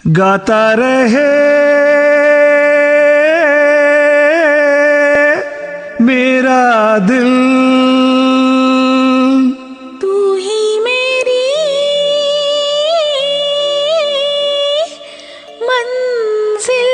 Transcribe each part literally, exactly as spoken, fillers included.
गाता रहे मेरा दिल, तू ही मेरी मंजिल।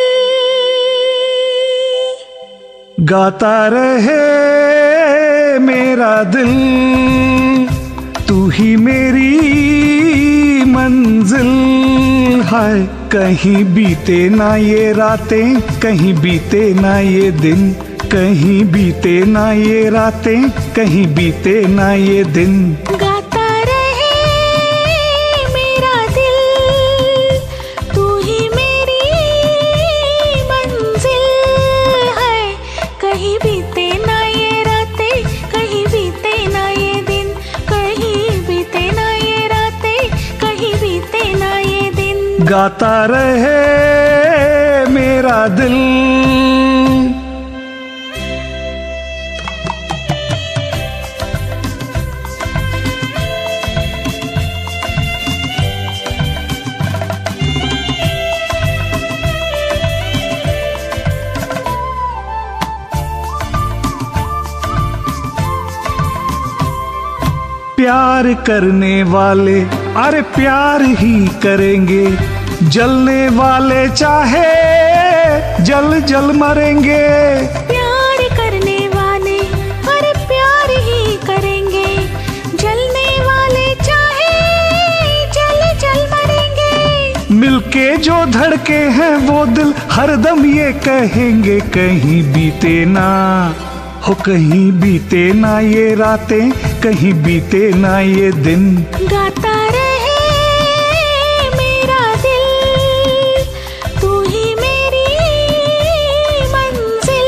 गाता रहे मेरा दिल, तू ही मेरी मंजिल। हाय कहीं बीते ना ये रातें, कहीं बीते ना ये दिन, कहीं बीते ना ये रातें, कहीं बीते ना ये दिन। गाता रहे मेरा दिल, तू ही मेरी मंजिल है। कहीं बीते ना ये रातें, कहीं बीते ना ये दिन, कहीं बीते ना ये रातें, कहीं बीते ना ये दिन। गाता रहे मेरा दिल। प्यार करने वाले अरे प्यार ही करेंगे, जलने वाले चाहे जल जल मरेंगे। प्यार करने वाले अरे प्यार ही करेंगे, जलने वाले चाहे जल जल मरेंगे। मिलके जो धड़के हैं वो दिल हरदम ये कहेंगे, कहीं बीते ना हो, कहीं बीते ना ये रातें, कहीं बीते ना ये दिन। गाता रहे मेरा दिल, तू ही मेरी मंजिल।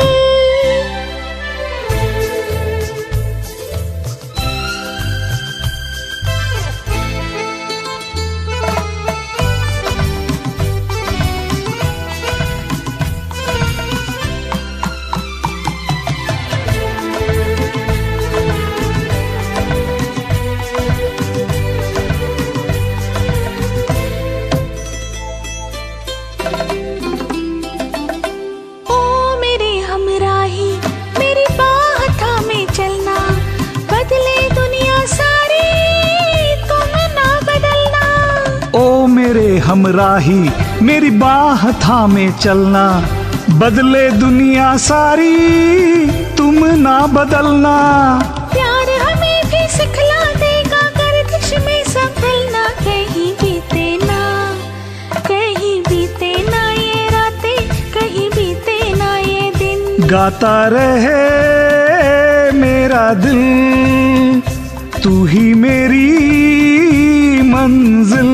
मेरे हमराही मेरी बाह थामे चलना, बदले दुनिया सारी तुम ना बदलना। प्यार हमें भी सिखला देगा गर्दिश में संभलना। कहीं बीते ना, कहीं बीते ना ये रातें, कहीं बीते ना ये दिन। गाता रहे मेरा दिल, तू ही मेरी मंजिल।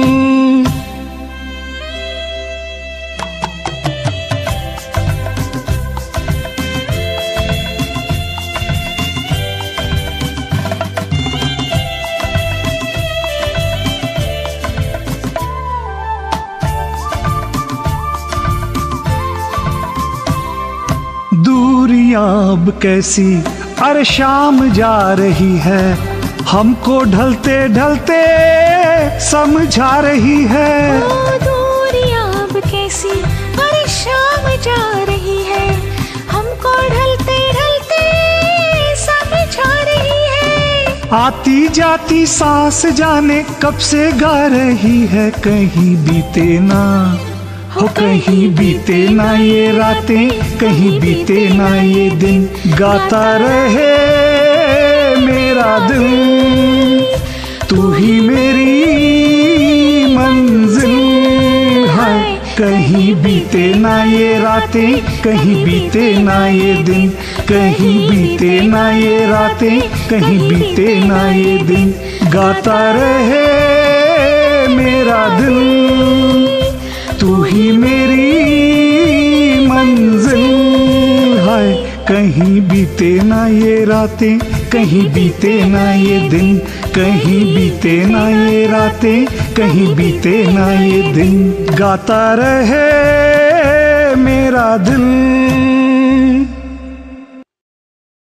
दूरियां अब कैसी अरे शाम जा रही है, हमको ढलते ढलते समझा रही है। ओ दूरियां अब कैसी अरे शाम जा रही है, हमको ढलते ढलते समझा रही है। आती जाती सांस जाने कब से गा रही है, कहीं बीते ना हो, कहीं बीते ना ये रातें, कहीं बीते ना ये दिन। गाता रहे मेरा दिल, तू ही मेरी मंजिल। हाय कहीं बीते ना ये रातें, कहीं बीते ना ये दिन, कहीं बीते ना ये रातें, कहीं बीते ना ये दिन। गाता रहे मेरा दिल, तू ही मेरी मंजिल। हाय कहीं बीते ना ये रातें, कहीं बीते ना ये दिन, कहीं बीते ना ये रातें, कहीं बीते ना ये दिन। गाता रहे मेरा दिल।